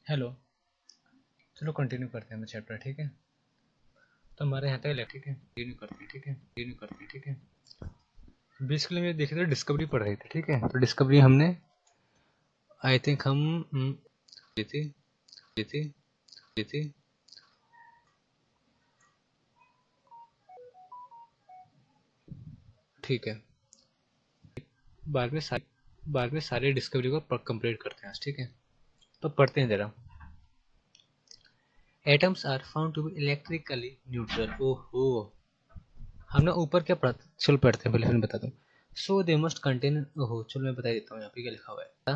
Hello. चलो continue करते हैं चैप्टर, ठीक है। तो हमारे यहाँ तक ठीक है, कंटिन्यू करते हैं, ठीक है, कंटिन्यू करते हैं, ठीक है। बेसिकली मैं देखे तो डिस्कवरी पढ़ रहे थे, ठीक है। तो डिस्कवरी हमने आई थिंक हम ली थी ली थी ली थी ठीक है। बाद में सारे डिस्कवरी को कंप्लीट करते हैं, ठीक है। तो पढ़ते हैं जरा। Atoms are found to be electrically neutral. ओहो, हमने ऊपर क्या पढ़ा था? चलो पढ़ते हैं, पहले फिर बताता हूँ। सो दे मस्ट कंटेन, ओहो चलो मैं बता देता हूँ यहाँ पे क्या लिखा हुआ है।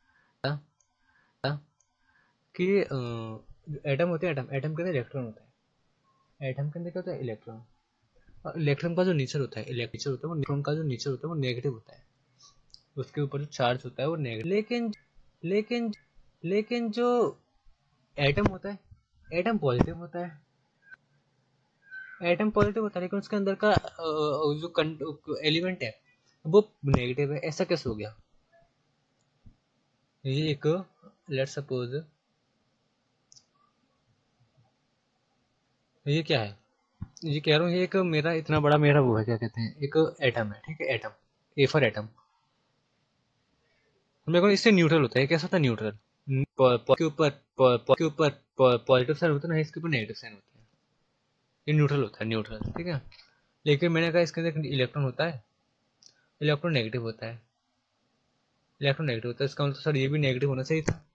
कि एटम होते हैं, एटम के अंदर इलेक्ट्रॉन होता है। एटम के अंदर क्या होता है? इलेक्ट्रॉन। और इलेक्ट्रॉन का जो नेचर होता है, वो इलेक्ट्रॉन का जो नेचर होता है वो नेगेटिव होता है। उसके ऊपर जो चार्ज होता है वो नेगेटिव। लेकिन लेकिन जो एटम होता है, एटम पॉजिटिव होता है। एटम पॉजिटिव होता है लेकिन उसके अंदर का जो एलिमेंट है वो नेगेटिव है। ऐसा कैसे हो गया? ये एक, लेट सपोज, ये क्या है? ये कह रहा हूँ, ये एक मेरा इतना बड़ा मेरा वो है, क्या कहते हैं, एक एटम है, ठीक है। Atom, A for atom. मेरे को इससे न्यूट्रल होता है। कैसा होता है न्यूट्रल? के ऊपर पॉजिटिव साइन होता है ना, इसके ऊपर नेगेटिव साइन होता है। ये न्यूट्रल होता है, न्यूट्रल, ठीक है। लेकिन मैंने कहा इसके अंदर इलेक्ट्रॉन होता है, इलेक्ट्रॉन नेगेटिव होता है। इलेक्ट्रॉन नेगेटिव होता है, इसका मतलब सर ये भी नेगेटिव होना चाहिए था।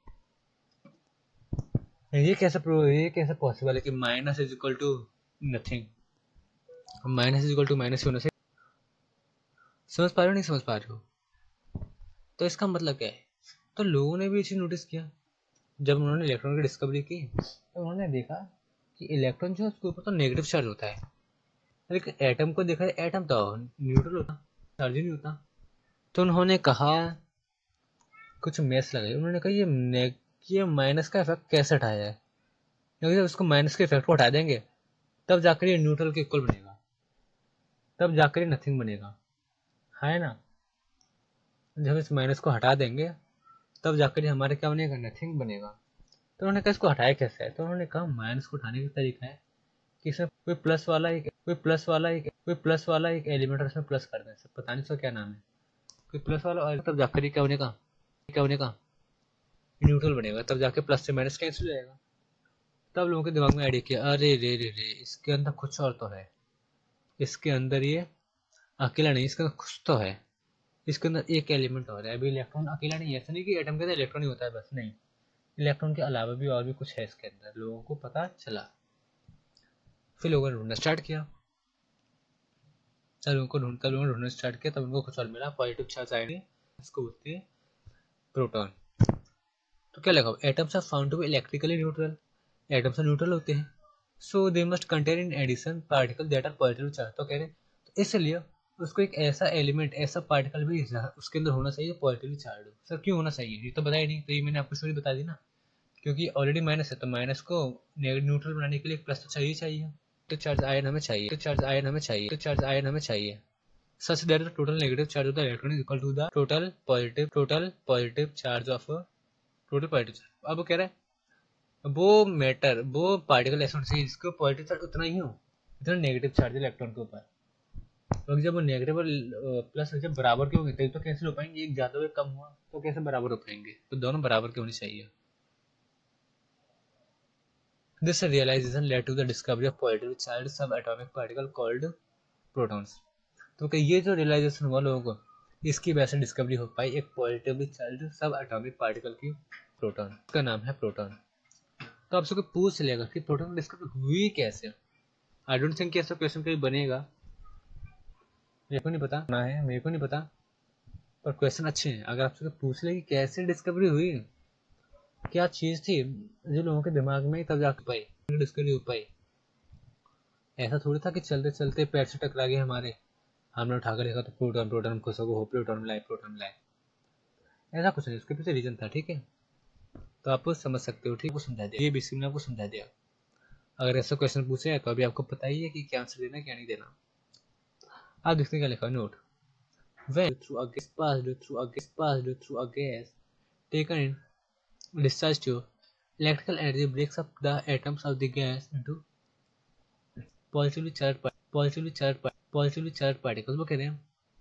ये कैसे पॉसिबल है कि minus is equal to nothing? Minus is equal to minus ही होना चाहिए। समझ पा रहे हो नहीं समझ पा रहे हो? तो इसका मतलब क्या है? तो लोगों ने भी ये चीज नोटिस किया। जब उन्होंने इलेक्ट्रॉन की डिस्कवरी की तो उन्होंने देखा कि इलेक्ट्रॉन जो है उसके ऊपर तो नेगेटिव चार्ज होता है। लेकिन एटम को देखा, एटम तो न्यूट्रल होता, चार्ज ही नहीं होता। तो उन्होंने कहा, कुछ मैथ्स लगाई। उन्होंने कहा ये माइनस का इफेक्ट कैसे हटाया जाए, क्योंकि जब उसको माइनस के इफेक्ट को हटा देंगे तब जाकर ये न्यूट्रल के इक्वल बनेगा, तब जाकर ये नथिंग बनेगा, है ना। जब इस माइनस को हटा देंगे तब जाकर ये हमारे क्या बनेगा? नथिंग बनेगा। तो उन्होंने कहा इसको हटाया कैसे है? तो उन्होंने कहा माइनस को हटाने का तरीका है कि इसमें कोई प्लस वाला एक एलिमेंट और इसमें प्लस कर दें। पता नहीं इसका क्या नाम है। कोई प्लस वाला और तब जाकर ये क्या बनेगा? न्यूट्रल बनेगा। तब जाके प्लस से माइनस कैंसिल हो जाएगा। तब लोगों के दिमाग में आइडिया किया, अरे रे रे रे, इसके अंदर कुछ और तो है। इसके अंदर ये अकेला नहीं, इसके अंदर कुछ तो है। इसके अंदर एक एलिमेंट और है। अभी इलेक्ट्रॉन अकेला नहीं है, ऐसा नहीं कि एटम के अंदर इलेक्ट्रॉन ही होता है बस, नहीं। इलेक्ट्रॉन के अलावा भी और भी कुछ है इसके अंदर, लोगों को पता चला। फिर लोगों ने ढूंढना स्टार्ट किया। तब लोगों ने ढूंढना स्टार्ट किया, तब उनको कुछ और मिला। पॉजिटिव चार्ज आयन, इसको बोलते हैं प्रोटॉन। तो क्या लगा? Atoms are found to be electrically neutral. Atoms neutral होते हैं। So they must contain in addition particle that are positive charge. तो कह रहे तो इसलिए उसको एक ऐसा एलिमेंट, ऐसा पार्टिकल भी उसके अंदर होना चाहिए पॉजिटिवली चार्ज हो। सर क्यों होना चाहिए? ये तो बताया नहीं। तो ये मैंने आपको स्टोरी बता दी ना, क्योंकि ऑलरेडी माइनस है तो माइनस को न्यूट्रल बनाने के लिए प्लस तो चाहिए। तो चार्ज आयन हमें चाहिए। Such that the total negative charge of the electron is equal to the total positive charge of total positive charge. अब वो कह रहा है वो पार्टिकल ऐसा होना चाहिए जिसको पॉजिटिव चार्ज उतना ही हो जितना नेगेटिव चार्ज इलेक्ट्रॉन के ऊपर। क्योंकि जब वो नेगेटिव और प्लस जब बराबर के होंगे तभी तो कैंसिल हो पाएंगे। एक ज्यादा हुआ कम हुआ तो कैसे बराबर हो पाएंगे? तो दोनों बराबर के होने चाहिए। This realization led to the discovery of positive charge sub atomic particle called protons. तो कि ये जो रियलाइजेशन हुआ लोगों को, इसकी वजह से डिस्कवरी हो पाई एक positively charge sub atomic particle की, प्रोटॉन। इसका नाम है प्रोटॉन। तो आपसे कोई पूछ लेगा कि प्रोटॉन डिस्कवरी हुई कैसे? आई डोंट थिंक ऐसा क्वेश्चन कहीं बनेगा। मेरे को नहीं पता, पर क्वेश्चन अच्छे हैं। अगर आपसे पूछ ले कि कैसे डिस्कवरी हुई, क्या चीज थी जो लोगों के दिमाग में तब जाकर पाई, डिस्कवरी हो पाई। ऐसा थोड़ी था कि चलते चलते पैर से टकरा गए हमारे, हमने उठाकर देखा तो प्रोटॉन, प्रोटॉन खुश हो गए, हो प्रोटॉन मिलाए, प्रोटॉन मिलाए। ऐसा कुछ नहीं, उसके पीछे रीजन था, ठीक है। तो आप समझ सकते हो, ठीक है। समझा दिया, ये बेसिक ने आपको समझा दिया। अगर ऐसा क्वेश्चन पूछे तो अभी आपको पता ही है कि क्या आंसर देना क्या नहीं देना। आप देखते क्या लिखा, note when through a gas passed through a gas taken in discharge tube, electrical energy breaks up the atoms of the gas into positively charge particles. वो कह रहे हैं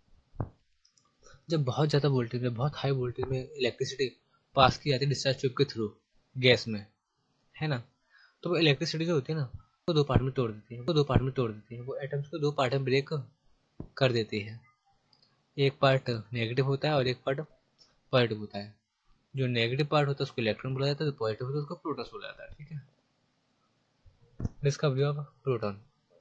जब बहुत ज़्यादा वोल्टेज में, बहुत हाई वोल्टेज में इलेक्ट्रिसिटी पास की जाती है डिस्चार्ज ट्यूब के थ्रू गैस में, है ना, तो वो इलेक्ट्रिसिटी जो होती है ना वो दो पार्ट में तोड़ देती है, वो एटम्स को दो पार्ट में ब्रेक कर देती है। एक पार्ट नेगेटिव होता है और एक पार्ट पॉजिटिव होता है। जो नेगेटिव पार्ट होता है उसको इलेक्ट्रॉन बोला जाता है, जो पॉजिटिव होता है उसको प्रोटॉन बोला जाता है। ठीक है, डिस्कवरी ऑफ प्रोटॉन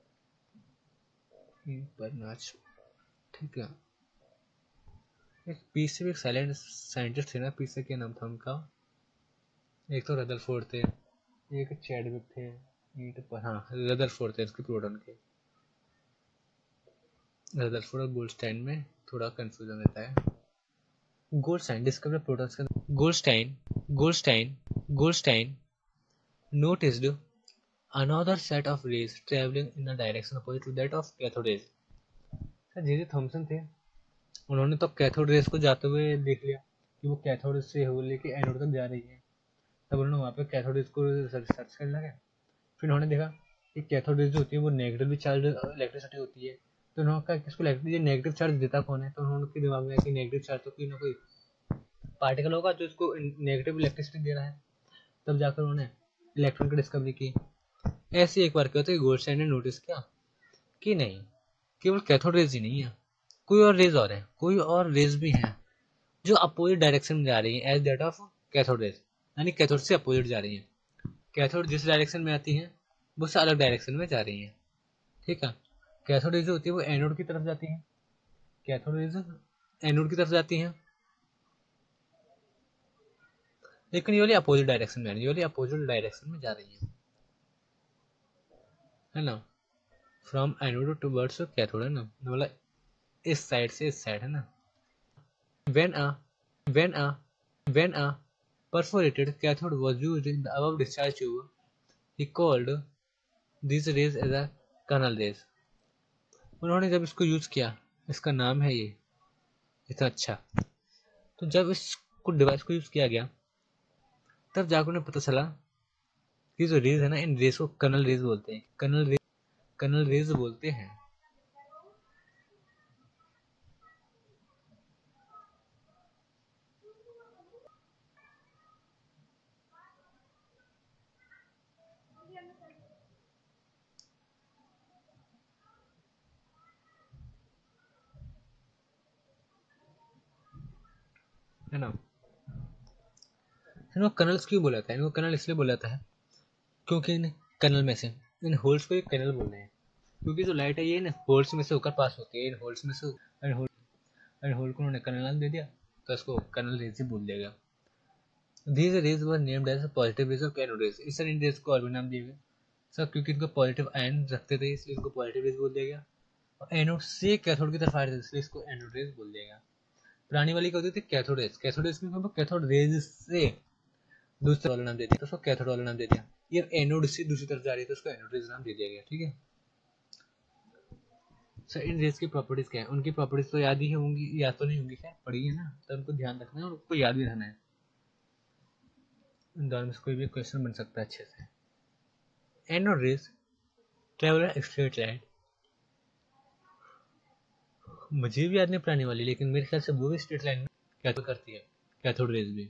बर्नार्ड। ठीक है, एक पीस से भी एक साइलेंट साइंटिस्ट थे ना, पीस से क्या नाम था उनका, एक तो रदरफोर्ड थे, एक चैडविक थे, एक तो हाँ रदरफोर्ड थे इसके प्रोटॉन के। रदरफोर्ड और गोल्डस्टाइन में थोड़ा कंफ्यूजन रहता है। गोल्डस्टाइन डिस्कवर प्रोटॉन्स का Goldstein Goldstein Goldstein noticed another set of rays traveling in a direction opposite to that of cathode rays। Sir J J Thomson थे, उन्होंने तो कैथोड रेस को जाते हुए देख लिया कि वो कैथोड से हो लेके एनोड तक जा रही है। तब उन्होंने वहाँ पे कैथोड रेस को सर्च करने लगे। फिर उन्होंने देखा कि कैथोड रेस जो होती है वो नेगेटिवली चार्ज इलेक्ट्रिसिटी होती है। तो उन्होंने कहा किसको नेगेटिव चार्ज देता कौन है, तो उन्होंने दिमाग में आया कि नेगेटिव चार्ज तो कोई ना कोई पार्टिकल होगा जो इसको नेगेटिव इलेक्ट्रिसिटी दे रहा है। तब जाकर उन्होंने इलेक्ट्रॉन की डिस्कवरी की। ऐसे एक बार क्या होता है, गोल्डस्टाइन ने नोटिस किया कि नहीं, केवल कैथोड रेज ही नहीं है, कोई और रेज और है, कोई और रेज भी हैं जो अपोजिट डायरेक्शन में जा रही है as that of cathode rays, यानी कैथोड से अपोजिट जा रही है। कैथोड जिस डायरेक्शन में आती है वो से अलग डायरेक्शन में जा रही है। ठीक है, कैथोड रेज होती है वो एनोड की तरफ जाती है, कैथोड रेज एनोड की तरफ जाती है, लेकिन ये वाली अपोजिट डायरेक्शन में, ये वाली अपोजिट डायरेक्शन में जा रही है ना, फ्रॉम एनोड टूवर्ड्स कैथोड, है ना, मतलब इस साइड से इस साइड, है ना। When a when a when a perforated cathode was used in the above discharge tube, he called these rays as a canal rays। उन्होंने जब इसको यूज किया, इसका नाम है ये इतना अच्छा। तो जब इसको डिवाइस को यूज किया गया तब जाकर उन्हें पता चला कि जो रेज है ना, इन रेज को कनल रेज बोलते हैं, कनल रेज बोलते हैं। है ना, इनको कनल्स क्यों बोला था, इनको कनल इसलिए बोला था क्योंकि इन कनल में से इन होल्स को ये कनल बोल रहे हैं, क्योंकि जो लाइट है ये ना होल्स में से होकर पास होती है, इन होल्स में से इन होल को उन्होंने कनल नाम दे दिया तो इसको कनल रेज ही बोल दिया। These rays were named as positive rays और कैथोड रेज। इस इन रेज को और भी नाम दिए गए सब, क्योंकि इनको पॉजिटिव आयन रखते थे इसलिए इनको पॉजिटिव रेज बोल दिया गया, और एनोड से कैथोड की तरफ आ रहे थे इसलिए इसको एनोड रेज बोल दिया गया। पुरानी वाली क्या होती थी, कैथोड रेज, कैथोड रेज में कैथोड रेज से दूसरे वाला नाम दे दिया तो उसको कैथोड वाला नाम दे दिया। ये एनोड से दूसरी तरफ जा रही है तो उसको एनोड रेज नाम दे दिया गया। ठीक है सर, इन रेज की प्रॉपर्टीज क्या है, उनकी प्रॉपर्टीज तो याद ही होंगी, याद तो नहीं होंगी, खैर पढ़ी है ना, तो उनको ध्यान रखना है और उनको याद भी रहना है। इन दोनों में से कोई भी क्वेश्चन बन सकता है अच्छे से। Anode rays travel a straight line, मुझे भी याद नहीं पुरानी वाली, लेकिन मेरे ख्याल से वो भी स्ट्रेट लाइन में कैथोड करती है, कैथोड रेज भी।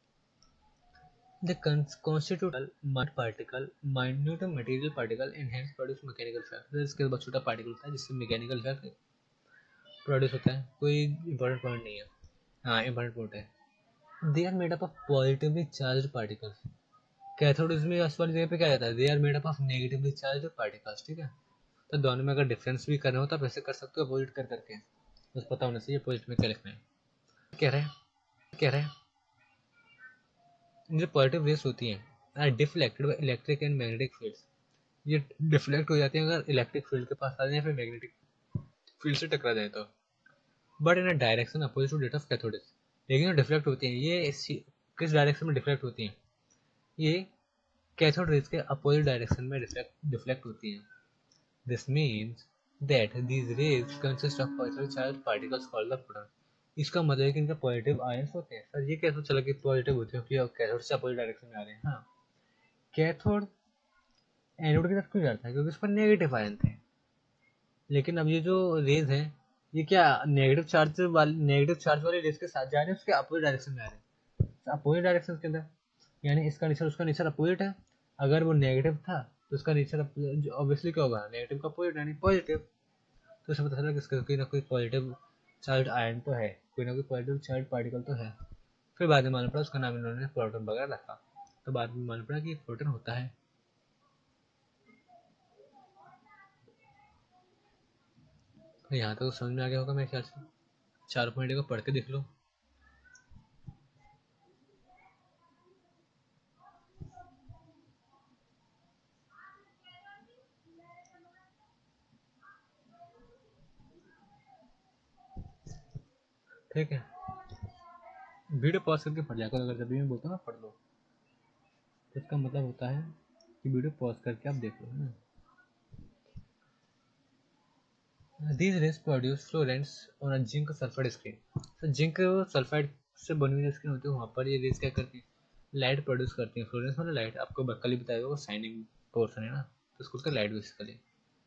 The constitute minute material particle and hence produce mechanical effect। इसके बाद छोटा पार्टिकल होता है जिससे मैकेनिकल इफेक्ट प्रोड्यूस होता है। कोई इंपॉर्टेंट पॉइंट नहीं है, हाँ इंपॉर्टेंट पॉइंट है। They are made up of positively charge particles. Cathode में इस वाली जगह पे क्या रहता है, they are made up of negatively charge particles. ठीक है, तो दोनों में अगर डिफरेंस भी करना होता है वैसे कर सकते हो, अपोजिट कर करके, बस पता होना चाहिए अपोजिट में क्या लिखना है। कह रहे हैं जो पॉजिटिव रेस होती हैं are deflected by electric and magnetic fields. ये डिफ्लेक्ट हो जाती हैं अगर इलेक्ट्रिक फील्ड के पास आ जाए या फिर मैग्नेटिक फील्ड से टकरा जाए तो, but in a direction opposite to that of cathode rays. लेकिन जो डिफ्लेक्ट होती हैं ये किस डायरेक्शन में डिफ्लेक्ट होती हैं, ये कैथोड रेज के अपोजिट डायरेक्शन में डिफ्लेक्ट होती हैं। This means that these rays consist of positive charge particles called the proton. इसका मतलब है कि इनका पॉजिटिव आयंस होते हैं। सर ये कैसे चला कि पॉजिटिव होते हैं क्योंकि कैथोड से अपोजिट डायरेक्शन में आ रहे हैं, हाँ कैथोड एनोड की तरफ क्यों जाता है? क्योंकि उस पर नेगेटिव आयन थे। लेकिन अब ये जो रेज है ये क्या नेगेटिव चार्ज वाली रेज के साथ जा रहे हैं, उसके अपोजिट डायरेक्शन में आ रहे हैं, अपोजिट डायरेक्शन के अंदर, यानी इसका नेचर उसका नेचर अपोजिट है। अगर वो नेगेटिव था तो उसका नेचर ऑब्वियसली क्या होगा, नेगेटिव का अपोजिट यानी पॉजिटिव। तो उसे पता चला कि इसका कोई ना कोई पॉजिटिव चार्ज आयन तो है, कोई ना कोई पॉजिटिव चार्ज पार्टिकल तो है। फिर बाद में मालूम पड़ा उसका नाम इन्होंने प्रोटॉन वगैरह रखा, तो बाद में मालूम पड़ा कि प्रोटॉन होता है। तो यहाँ तक तो समझ में आ गया होगा मेरे ख्याल से। 4 पॉइंट को पढ़ के देख लो। ठीक है, वीडियो पॉज करके पढ़ लिया करो, अगर जब भी मैं बोलता हूँ ना पढ़ लो, तो इसका मतलब होता है कि वीडियो पॉज करके आप देख लो ना। These rays produce fluorescence on a zinc sulfide screen. तो जिंक सल्फाइड से बनी हुई स्क्रीन होती है, वहाँ पर ये रेज क्या करती है, लाइट प्रोड्यूस करती है। फ्लोरेंस मतलब लाइट, आपको कल ही बताया वो शाइनिंग पोर्शन है ना, तो उसको उसका लाइट बेसिकली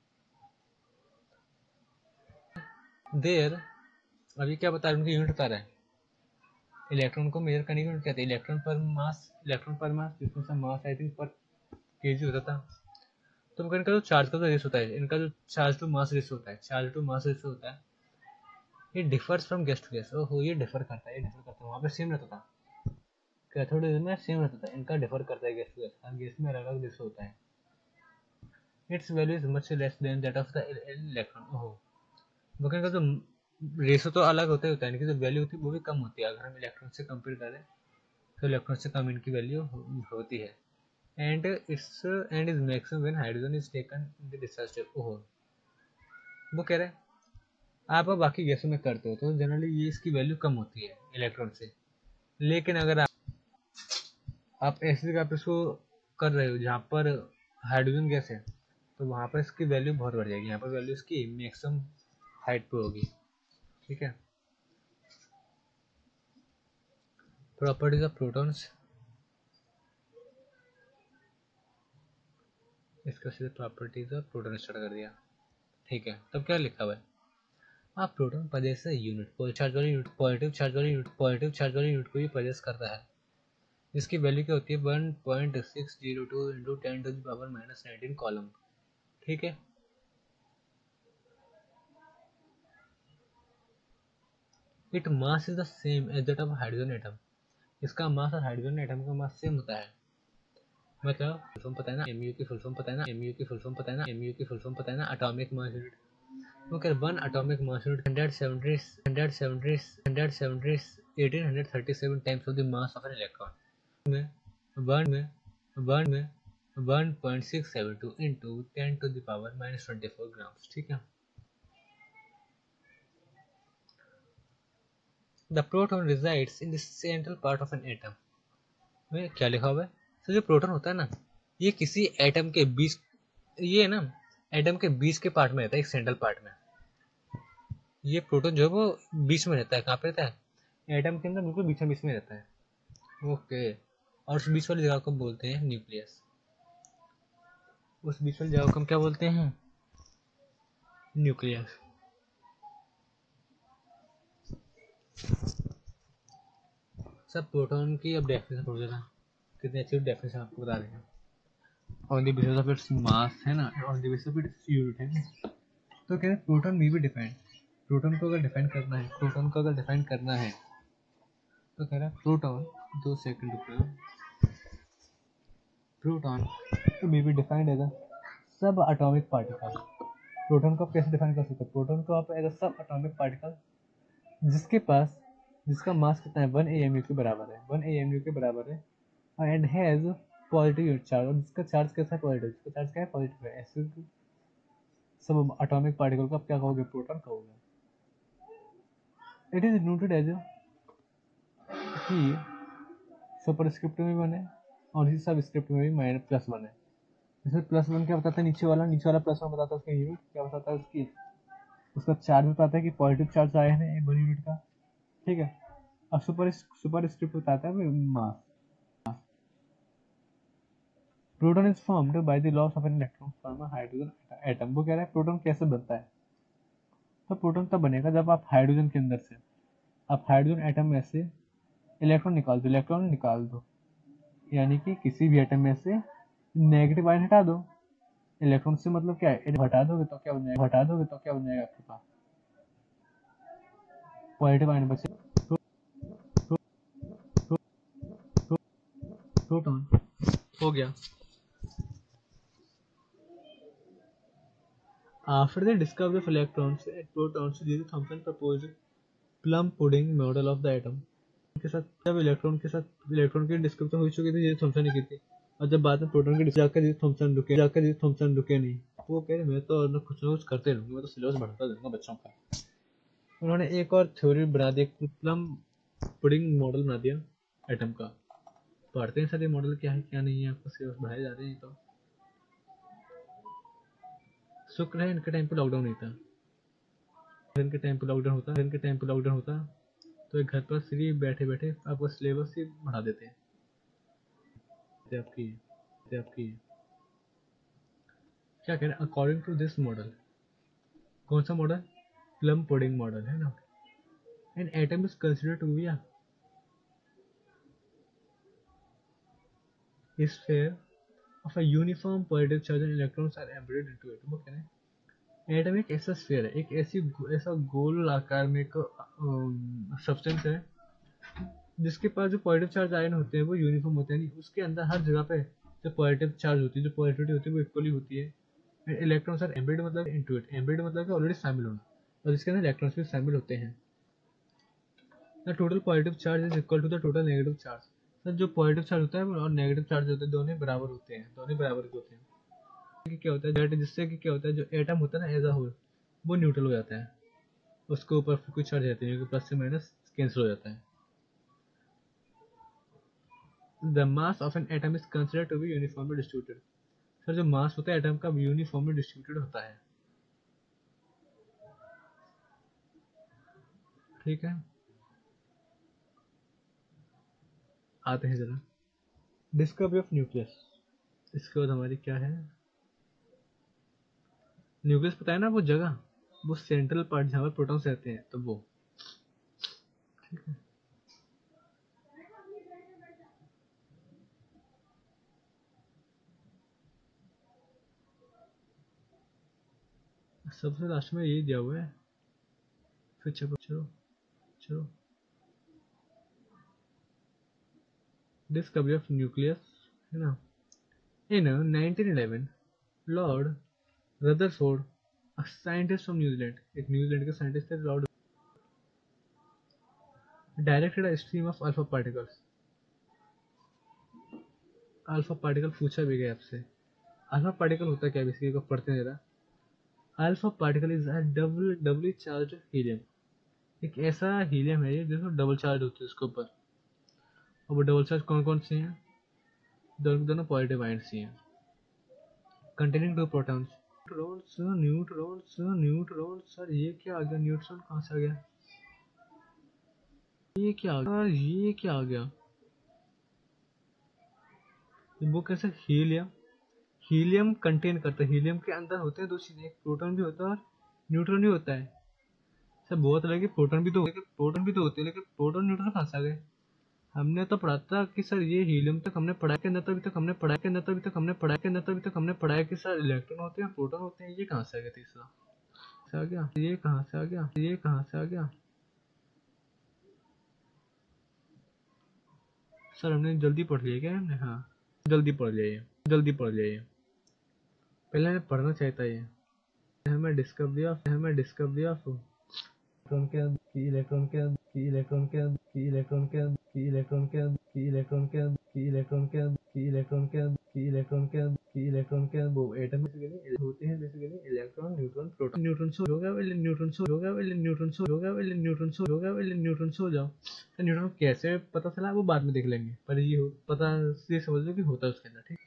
देर। अभी क्या बता रहे हैं, उनकी यूनिट बता रहा है। इलेक्ट्रॉन को मेजर करने की यूनिट क्या थी, इलेक्ट्रॉन पर मास, जिसमें से मास आई थिंक पर केजी होता था। तो इनका जो चार्ज का जो रेस होता है, इनका जो चार्ज टू मास रेस होता है, चार्ज टू मास रेस होता है, ये differs from gas to gas. ओहो, ये डिफर करता है, वहाँ पे सेम रहता था, कैथोड में सेम रहता था, इनका डिफर करता है गैस टू गैस, और गैस में अलग अलग रेस होता है। Its value is much less than that of the electron. ओहो, लेकिन का जो रेशो तो अलग होता है, इनकी जो वैल्यू होती है वो भी कम होती है। अगर हम इलेक्ट्रॉन से कंपेयर करें तो इलेक्ट्रॉन से कम इनकी वैल्यू होती है। And is maximum when hydrogen is taken in the discharge state. ओहो, वो कह रहे हैं आप बाकी गैसों में करते हो तो जनरली ये इसकी वैल्यू कम होती है इलेक्ट्रॉन से। लेकिन अगर आप ऐसी जगह पे इसको कर रहे हो जहाँ पर हाइड्रोजन गैस है, तो वहाँ पर इसकी वैल्यू बहुत बढ़ जाएगी। यहाँ पर वैल्यू इसकी मैक्सिमम हाइट पे होगी। ठीक है, प्रॉपर्टीज ऑफ प्रोटॉन्स, इसका सीधे प्रॉपर्टीज ऑफ प्रोटॉन स्टार्ट कर दिया। ठीक है, तब क्या लिखा हुआ है, आप proton possess unit positive charge वाली यूनिट को भी पजेस करता है, जिसकी वैल्यू क्या होती है 1.602 into 10 to the power -19 coulomb. ठीक है, it mass is the same as that of hydrogen atom. इसका मास और हाइड्रोजन एटम का मास सेम होता है। मतलब फुल फॉर्म पता है ना, एमयू की फुल फॉर्म पता है ना, एमयू की फुल फॉर्म पता है ना, एमयू की फुल फॉर्म पता है ना, एटॉमिक मास यूनिट। वो कह one atomic mass unit 1837 times of the mass of an electron में 1.672 into 10 to the power -24 grams. ठीक है, the proton resides in the central part of an atom. में क्या लिखा हुआ है, तो जो प्रोटॉन होता है ना, ये किसी एटम के बीच, ये ना एटम के बीच के पार्ट में रहता है, एक सेंट्रल पार्ट में। ये प्रोटॉन जो है वो बीच में रहता है, कहाँ पे रहता है, एटम के अंदर बिल्कुल बीच में रहता है। ओके, और उस बीच वाली जगह को बोलते हैं न्यूक्लियस। उस बीच वाली जगह को हम क्या बोलते हैं, न्यूक्लियस। सब प्रोटॉन की अब डेफिनेशन पढ़ लेना, कितनी अच्छी डेफिनेशन आपको बता रहे हैं। On the basis of its mass है ना, on the basis of its unit है। तो कह रहे प्रोटॉन में भी डिफाइंड, प्रोटॉन को अगर डिफाइन करना है, तो कह रहा है प्रोटॉन, 2 सेकंड रुको, proton may be defined as a sub atomic particle. Proton को आप कैसे डिफाइन कर सकते हो, प्रोटॉन को आप as a sub atomic particle जिसके पास, जिसका मास कितना है 1 AMU के बराबर है, 1 AMU के बराबर है, एंड हैज पॉजिटिव चार्ज, और जिसका चार्ज कैसा है पॉजिटिव, जिसका चार्ज क्या है पॉजिटिव है, ऐसे सब एटॉमिक पार्टिकल को आप क्या कहोगे, प्रोटॉन कहोगे। इट इज नोटेड एज कि सुपरस्क्रिप्ट में भी बने और इसी सब स्क्रिप्ट में भी +1 है। जैसे +1 क्या बताता है, नीचे वाला +1 बताता है उसका यूनिट क्या बताता है, उसकी उसका चार्ज बताता है कि पॉजिटिव चार्ज आया है 1 यूनिट का। ठीक है, और सुपर स्क्रिप्ट बताता है मास। Proton is formed by the loss of an electron from a hydrogen atom. वो कह रहा है प्रोटॉन कैसे बनता है। तो प्रोटॉन तब बनेगा जब आप हाइड्रोजन के अंदर से आप हाइड्रोजन एटम में से इलेक्ट्रॉन निकाल दो, यानी कि किसी भी एटम में से नेगेटिव आयन हटा दो। इलेक्ट्रॉन से मतलब क्या है, हटा दोगे तो क्या बन जाएगा, आपके पास पॉजिटिव आयन बचे, प्रोटॉन हो गया। After the discovery of electrons and protons, J.J. Thomson proposed plum pudding model of the atom। के साथ जब इलेक्ट्रॉन की डिस्कवरी हो चुकी थी, J.J. थॉमसन ने की थी, और जब बाद में प्रोटॉन की जाकर J.J. थॉमसन रुके नहीं। वो कह रहे मैं तो ना कुछ करते रहूंगा, मैं तो सिलेबस बढ़ाता रहूंगा बच्चों का। उन्होंने एक और थ्योरी बना दी, प्लम पुडिंग मॉडल बना दिया एटम का। पढ़ते हैं सर ये मॉडल क्या है क्या नहीं है, आपको सिलेबस बढ़ाए जा रहे हैं। तो शुक्र है इनके टाइम पे लॉकडाउन नहीं था, इनके टाइम पे लॉकडाउन होता तो एक घर पर फ्री बैठे बैठे आपको सिलेबस ही बढ़ा देते हैं। आपकी क्या कह रहे हैं, अकॉर्डिंग टू दिस मॉडल। कौन सा मॉडल? प्लम पुडिंग मॉडल है ना। An atom is considered to be a sphere of a uniform positive charge and electrons are embedded into it। वो कह रहे हैं एटम एक ऐसा स्फीयर है, एक ऐसा गोल आकार में एक सब्सटेंस है जिसके पास जो पॉजिटिव चार्ज आयन होते हैं वो यूनिफॉर्म होते हैं, उसके अंदर हर जगह पे जो पॉजिटिव चार्ज होती है, जो पॉजिटिविटी होती है वो इक्वली होती है। एंड इलेक्ट्रॉन्स आर एम्बेडेड मतलब इनटू इट, एम्बेडेड मतलब कि ऑलरेडी शामिल होना, और इसके अंदर इलेक्ट्रॉन्स भी शामिल होते हैं। The total positive charge is equal to the total negative charge. Sir जो पॉजिटिव चार्ज होता है और नेगेटिव चार्ज होते हैं दोनों बराबर होते हैं, क्या होता है जिससे कि क्या होता है, जो एटम होता है ना एज अ होल वो न्यूट्रल हो जाता है, उसके ऊपर कोई चार्ज रहती है, प्लस से माइनस कैंसिल हो जाता है। The mass of an atom is considered to be uniformly distributed. Sir जो मास होता है एटम का यूनिफॉर्मली डिस्ट्रीब्यूटेड होता है, ठीक है। आते हैं जरा डिस्कवरी ऑफ न्यूक्लियस। इसके बाद हमारी क्या है, न्यूक्लियस पता है ना, वो जगह, वो सेंट्रल पार्ट जहाँ पर प्रोटॉन्स रहते हैं, तो वो ठीक है। सबसे लास्ट में यही दिया हुआ है, फिर चलो चलो चलो डिस्कवरी ऑफ न्यूक्लियस है ना। In 1911 Lord Rutherford, a scientist from New Zealand, एक न्यूजीलैंड के साइंटिस्ट थे Lord, directed a stream of alpha particles. Alpha particle पूछा भी गया आपसे, अल्फा पार्टिकल होता है क्या, बेसिकली को पढ़ते हैं जरा। Alpha particle is a doubly charge helium. एक ऐसा हीलियम है जिसमें डबल चार्ज होती है उसके ऊपर, और वो डबल चार्ज कौन कौन से हैं, दोनों पॉजिटिव आयन्स ही हैं, containing two protons. Neutrons sir ये क्या आ गया, न्यूट्रॉन कहाँ से आ गया, ये क्या आ गया, ये क्या आ गया, वो कैसे, हीलियम, हीलियम कंटेन करता है, हीलियम के अंदर होते हैं दो चीजें, एक प्रोटॉन भी होता है और न्यूट्रॉन भी होता है। सर बहुत लगे प्रोटॉन भी तो होते हैं, लेकिन प्रोटॉन न्यूट्रॉन कहाँ से आ गए। हमने तो पढ़ा था कि सर ये हीलियम तक हमने पढ़ा के अंदर, तभी तक हमने पढ़ाया कि सर इलेक्ट्रॉन होते हैं प्रोटॉन होते हैं, ये कहाँ से आ गया तीसरा, से आ गया, ये कहाँ से आ गया, ये कहाँ से आ गया। सर हमने जल्दी पढ़ लिया क्या हमने, हाँ जल्दी पढ़ लिया ये, पहले हमें पढ़ना चाहिए था ये। हमें डिस्कवरी ऑफ इलेक्ट्रॉन के की इलेक्ट्रॉन के की इलेक्ट्रॉन के की इलेक्ट्रॉन के की इलेक्ट्रॉन के की इलेक्ट्रॉन के की इलेक्ट्रॉन के की इलेक्ट्रॉन के की इलेक्ट्रॉन के की इलेक्ट्रॉन के वो एटम होते हैं basically electron neutron proton. Neutron से होगा वाले न्यूट्रॉन से होगा वाले न्यूट्रॉन से होगा वाले न्यूट्रॉन से होगा वाले न्यूट्रॉन से हो जाओ। तो न्यूट्रॉन कैसे पता चला वो बाद में देख लेंगे, पर ये हो पता ये समझ लो कि होता है उसके अंदर, ठीक।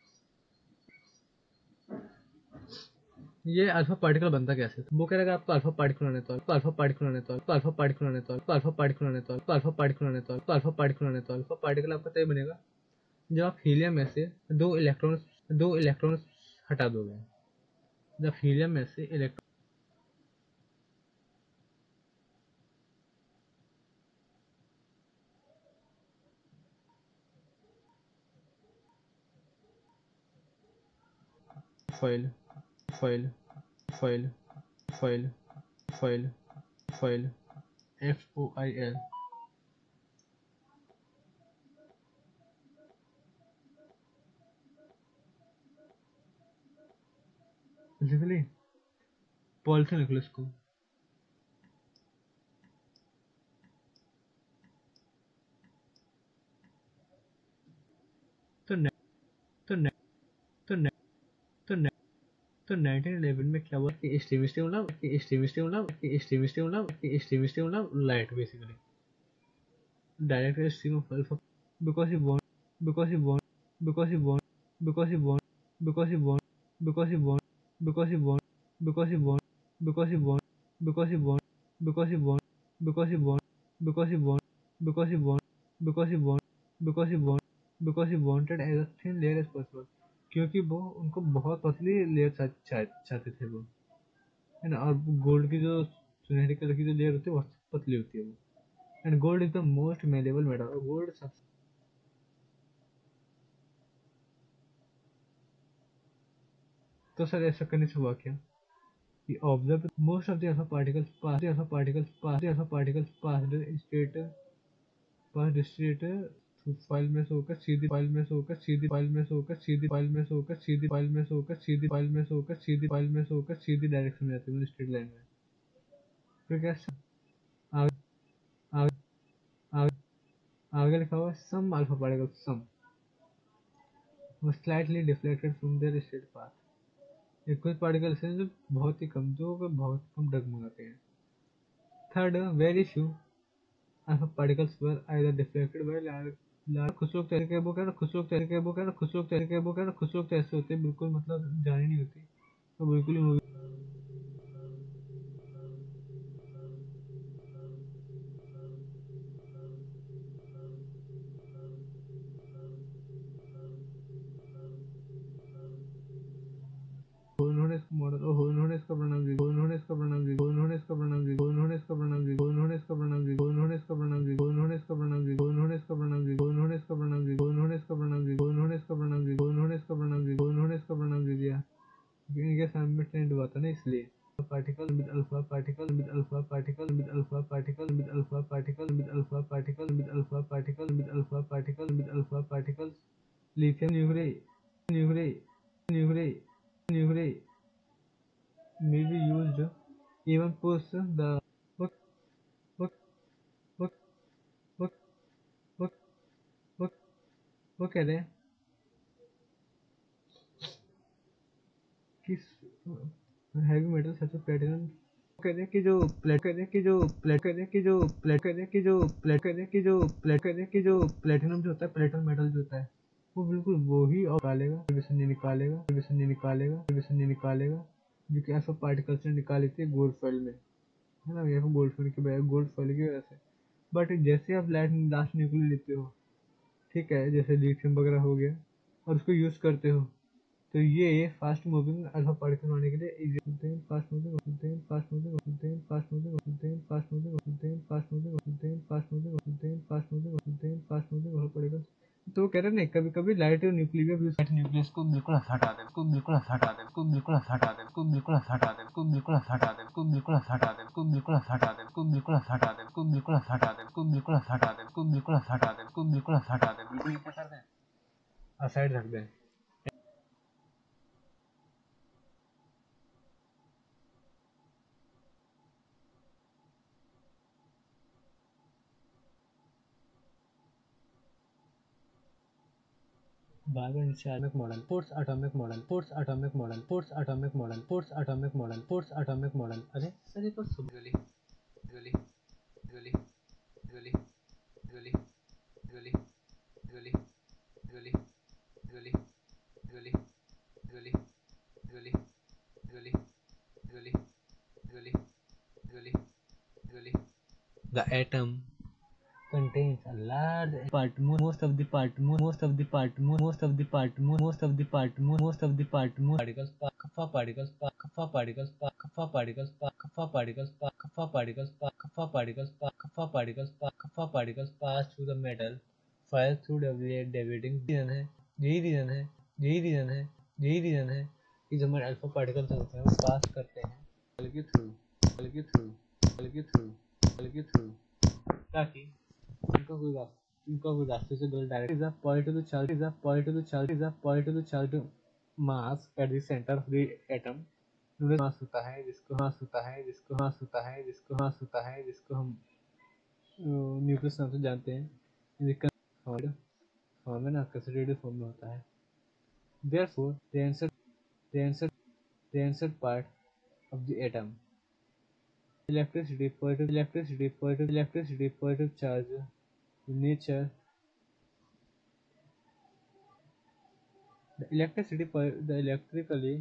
ये अल्फा पार्टिकल बनता कैसे, तो वो कह रहा है आपको अल्फा पार्टिकल आने तो अल्फा पार्टिकल आने तो अल्फा पार्टिकल आने तो अल्फा पार्टिकल आने तो अल्फा पार्टिकल आने तो अल्फा पार्टिकल आने तो अल्फा पार्टिकल आपका तय बनेगा जब आप हीलियम में से दो इलेक्ट्रॉन दो इलेक्ट्रॉन्स हटा दोगे, जब हीलियम में से electron foil foil foil foil foil foil FOIL basically polythene निकलो इसको, तो ने, तो ने, तो ने, तो ने, तो 1911 में क्या हुआ कि steam light basically direct stream of alpha, because he want because he want because he want because he want because he want because he want because he want because he want because he want because he want because he want because he want because he want because he want because he want because he want because he wanted as a thin layer as possible, क्योंकि वो उनको बहुत पतली layer चाहते थे वो, है ना। और गोल्ड की जो सुनहरी कलर की जो लेयर होती है बहुत पतली होती है वो, and gold is the most malleable metal, और गोल्ड सबसे, तो सर ऐसा करने से हुआ क्या? He observed most of the alpha particles passed straight through file में से होकर सीधी फाइल में से होकर सीधी फाइल में से होकर सीधी फाइल में से होकर सीधी फाइल में से होकर सीधी फाइल में से होकर सीधी फाइल में से होकर सीधी डायरेक्शन में जाती है स्ट्रेट लाइन में। फिर क्या आगे आगे आगे आगे लिखा हुआ some alpha particles some was slightly deflected from their straight path। ये कुछ पार्टिकल्स हैं जो बहुत ही कम, जो बहुत कम डगमगाते हैं। Third, very few alpha particles were either deflected by large, कुछ लोग तरीके वो कहना कुछ लोग तरीके वो कहना कुछ लोग तरीके वो कहना कुछ लोग तो ऐसे होते हैं बिल्कुल मतलब जानी नहीं होती, तो बिल्कुल ही उन्होंने इसका मॉडल उन्होंने इसका परिणाम दिया उन्होंने इसका परिणाम दिया उन्होंने इसका परिणाम दिया उन्होंने इसका परिणाम दिया उन्होंने इसका परिणाम दिया उन्होंने इसका परिणाम दिया उन्होंने इसका परिणाम दिया उन्होंने इसका परिणाम दिया उन्होंने इसका परिणाम दिया उन्होंने इसका परिणाम दिया उन्होंने इसका परिणाम दिया उन्होंने इसका परिणाम दिया उन्होंने इसका परिणाम दिया, इनके सामने ट्रेंड हुआ था ना इसलिए। particle with alpha particle with alpha particle with alpha particle with alpha particle with alpha particle with alpha particle with alpha particle with alpha particles lithium nuclei nuclei nuclei may be used even push the book book book book book book वो कह रहे हैं कि heavy metal सच platinum, कहते हैं कि जो plate कहते हैं कि जो प्लेट कहते हैं कि जो प्लेट कहते हैं कि जो प्लेट कहते हैं कि जो प्लेट कहते हैं कि जो प्लेटिनम जो होता है प्लेटिनम मेटल जो होता है वो बिल्कुल वो ही और निकालेगा विसन नहीं निकालेगा विसन नहीं निकालेगा विसन नहीं निकालेगा, जो कि ऐसा पार्टिकल्स ने निकाली थी गोल्ड फॉइल में, है ना। यहाँ गोल्ड फॉइल की वजह गोल्ड फॉइल की वजह से, बट जैसे आप लास्ट न्यूक्लियर लेते हो, ठीक है, जैसे लिथियम वगैरह हो गया और उसको यूज करते हो, तो ये फास्ट मूविंग अल्फा पार्टिकल होने के लिए इजी होते हैं, फास्ट मूविंग होते हैं फास्ट मूविंग होते हैं फास्ट मूविंग होते हैं फास्ट मूविंग होते हैं फास्ट मूविंग होते हैं फास्ट मूविंग होते हैं फास्ट मूविंग होते हैं फास्ट मूविंग अल्फा पार्टिकल्स। तो कह रहे हैं कभी कभी लाइट न्यूक्लियर न्यूक्लियस को बिल्कुल हटा दें उसको बिल्कुल हटा दें उसको बिल्कुल हटा दें उसको बिल्कुल हटा दें उसको बिल्कुल हटा दें उसको बिल्कुल हटा दें उसको बिल्कुल हटा दें उसको बिल्कुल हटा दें उसको बिल्कुल हटा दें उसको बिल्कुल हटा दें उसको बिल्कुल हटा दें उसको बिल्कुल हटा दें बिल्कुल क्या कर दें साइड रख दें। Barber atomic model, Port's atomic model, Port's atomic model, Port's atomic model, Port's atomic model, Port's atomic model। अरे सर ये तो सब गली गली गली गली गली गली गली गली गली गली गली गली गली गली गली गली गली। The atom contains a large part most of the part most of the part most of the part most of the part most of the part particles kappa particles kappa particles kappa particles kappa particles kappa particles kappa particles kappa particles kappa particles pass through the metal file through deviating reason है यही reason है यही reason है यही reason है कि जो हमारे अल्फा पार्टिकल्स होते हैं वो पास करते हैं बल्कि थ्रू बल्कि थ्रू बल्कि थ्रू बल्कि थ्रू ताकि इनका कोई रास्ते से गलत direct is a positive charge is a positive charge is a positive charge mass at the centre of the atom mass होता है जिसको मास होता है जिसको मास होता है जिसको मास होता है जिसको हम न्यूक्लियस नाम से जानते हैं फॉर्म में ना कंसंट्रेटेड फॉर्म में होता है therefore the answer part of the atom electricity positive charge nature the electrically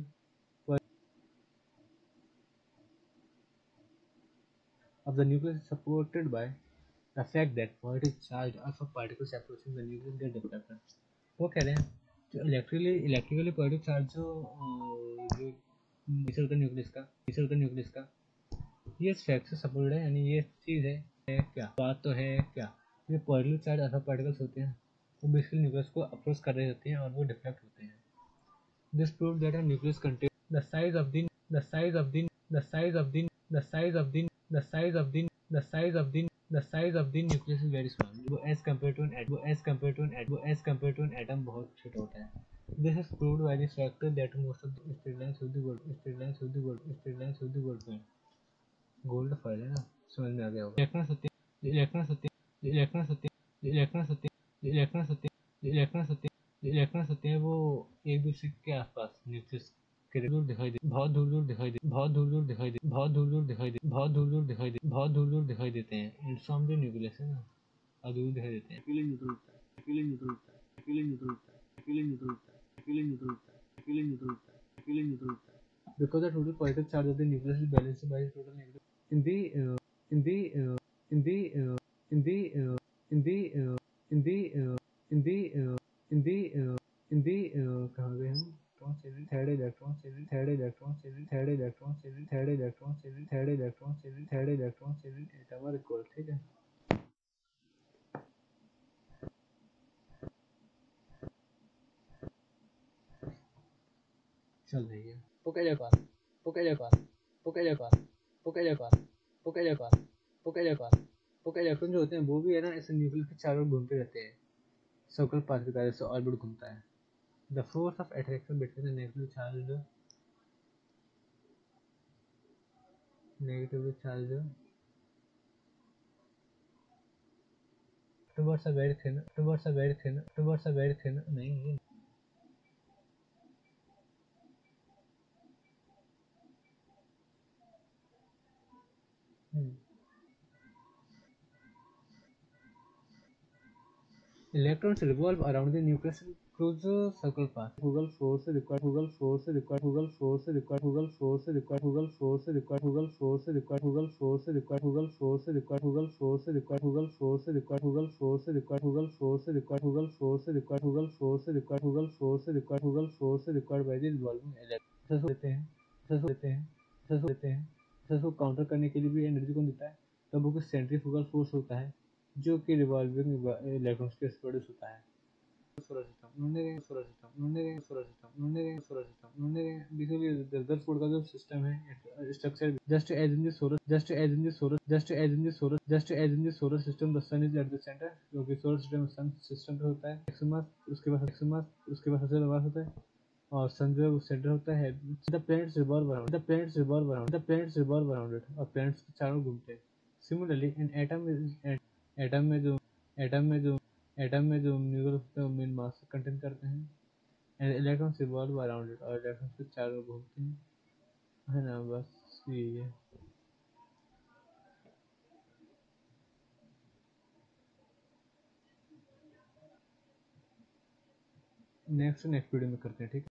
of the nucleus is supported by the fact that positive charge alpha particles approaching the nucleus get deflected वो कह रहे हैं जो electrically positive charge जो nature होता है nucleus का ये इस फैक्ट से सपोर्टेड है यानी ये चीज़ है क्या बात तो है क्या ये पॉजिटिव चार्ज अल्फा पार्टिकल्स होते हैं वो बेसिकली न्यूक्लियस को अप्रोच कर रहे होते हैं और वो डिफ्लेक्ट होते हैं this prove that a nucleus contain the size of the the size of the the size of the the size of the the size of the the size of the the size of the nucleus is very small वो as compare to an atom बहुत छोटा होता है This is proved by the fact that most of the straight lines of the gold point gold foil है ना समझ में आ गया होगा इलेक्ट्रॉन सत्य है वो एक दूसरे के आसपास न्यूक्लियस के दूर दिखाई दे बहुत दूर दूर दिखाई दे बहुत दूर दूर दिखाई दे बहुत दूर दूर दिखाई दे बहुत दूर दूर दिखाई दे बहुत दूर दूर दिखाई देते हैं इनसॉम जो न्यूक्लियस है ना और दूर दिखाई देते हैं अकेले न्यूट्रल होता है अकेले न्यूट्रल होता है अकेले न्यूट्रल होता है अकेले न्यूट्रल होता है अकेले न्यूट्रल होता है अकेले न्यूट्रल होता है अकेले न्यूट्रल होता है because the total positive charge of the nucleus is balanced by the total negative in the in the in the in the in the in the in the in the in the कहाँ गए हम third electron saving third electron saving third electron saving third electron saving third electron saving third electron saving atom और equal ठीक है चल रही है electron जो होते हैं वो भी है ना ऐसे न्यूक्लियस के चारों घूमते रहते हैं सर्कल पाथ की तरह से ऑर्बिट घूमता है the force of attraction between the negatively charge towards a very thin नहीं Electrons revolve around the nucleus through the circle path. Google force required. Google force required. Google force required. Google force required. Google force required. Google force required. Google force required. Google force required. Google force required. Google force required. Google force required. Google force required. Google force required. Google force required. Google force required. Google force required by the revolving electrons देते हैं को counter करने के लिए भी energy कौन देता है तब वो सेंट्रीफ्यूगल फोर्स होता है जो कि रिवॉल्विंग इलेक्ट्रॉन्स के प्रोड्यूस होता है सोलर सिस्टम बेसिकली 10 फुट का जो सिस्टम है structure just as in the solar system the sun is at the centre क्योंकि सोलर सिस्टम सन सिस्टम पे होता है उसके बाद सबसे बड़ा होता है और सन जो है वो सेंटर होता है the planets revolve around it और प्लैनेट्स के चारों घूमते हैं सिमिलरली इन एटम में जो न्यूक्लियस होते हैं वो मेन मास कंटेन करते हैं and electrons revolve around it और इलेक्ट्रॉन्स के चारों घूमते हैं है ना बस यही है नेक्स्ट वीडियो में करते हैं ठीक है।